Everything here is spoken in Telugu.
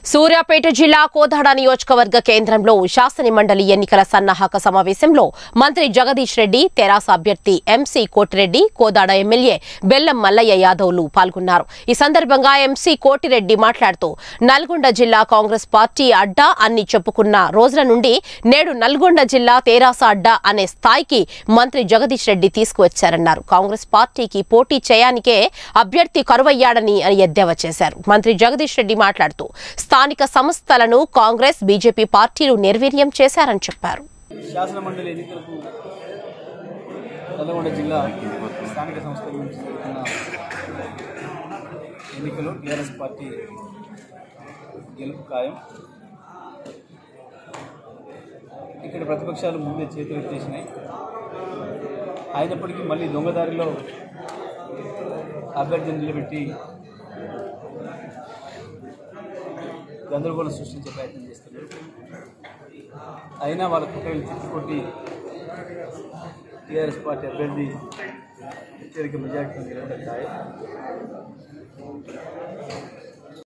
సూర్యాపేట జిల్లా కోదాడ నియోజకవర్గ కేంద్రంలో శాసన మండలి ఎన్నికల సన్నాహక సమావేశంలో మంత్రి జగదీష్ రెడ్డి, తెరాస అభ్యర్థి ఎంసీ కోటిరెడ్డి, కోదాడ ఎమ్మెల్యే బెల్లం మల్లయ్య యాదవ్లు పాల్గొన్నారు. ఈ సందర్భంగా ఎంసీ కోటిరెడ్డి మాట్లాడుతూ నల్గొండ జిల్లా కాంగ్రెస్ పార్టీ అడ్డా అని చెప్పుకున్న రోజుల నుండి నేడు నల్గొండ జిల్లా తెరాస అడ్డా అనే స్థాయికి మంత్రి జగదీష్ రెడ్డి తీసుకువచ్చారన్నారు. కాంగ్రెస్ పార్టీకి పోటీ చేయడానికే అభ్యర్థి కరువయ్యాడని ఎద్దేవా చేశారు. మంత్రి జగదీష్ రెడ్డి మాట్లాడుతూ స్థానిక సంస్థలను కాంగ్రెస్, బీజేపీ పార్టీలు నిర్వీర్యం చేశారని చెప్పారు. శాసన మండలి ఎన్నికలకు నల్గొండ జిల్లా స్థానిక సంస్థల నుంచి జరుగుతున్న ఎన్నికలు టీఆర్ఎస్ పార్టీ గెలుపు ఖాయం. ఇక్కడ ప్రతిపక్షాలు ముందే చేతులు ఎత్తేసినాయి. అయినప్పటికీ మళ్ళీ దొంగదారిలో అభ్యర్థిని నిలబెట్టి గందరగోళం సృష్టించే ప్రయత్నం చేస్తున్నారు. అయినా వాళ్ళ కుట్రలు తిప్పికొట్టి టీఆర్ఎస్ పార్టీ అభ్యర్థి అత్యధిక మెజార్టీని నిలబెట్టాయి.